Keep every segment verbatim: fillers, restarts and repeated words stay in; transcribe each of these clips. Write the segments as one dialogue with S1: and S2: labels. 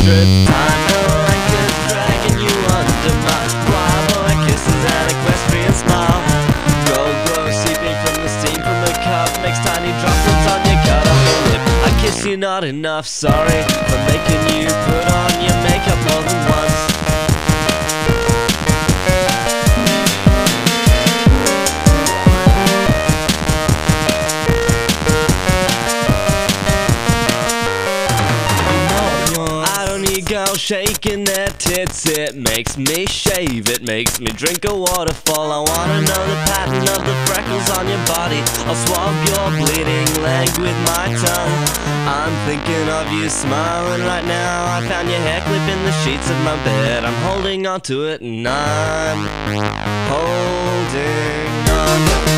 S1: hundredth time. No anchors dragging you under my wild boy kisses and equestrian smile. Gold glow seeping from the steam from the cup makes tiny droplets on your cut off the lip. I kiss you not enough, sorry for making you put on your makeup more than once. Girls shaking their tits, it makes me shave, it makes me drink a waterfall. I wanna know the pattern of the freckles on your body. I'll swab your bleeding leg with my tongue. I'm thinking of you smiling right now. I found your hair clip in the sheets of my bed. I'm holding on to it and I'm holding on.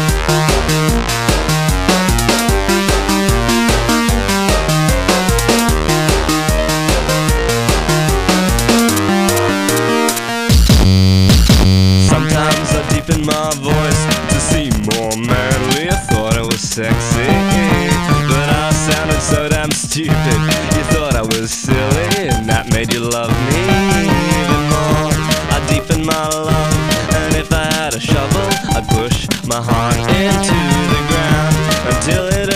S1: In my voice to seem more manly, I thought I was sexy, but I sounded so damn stupid. You thought I was silly, and that made you love me even more. I deepened my love, and if I had a shovel, I'd push my heart into the ground until it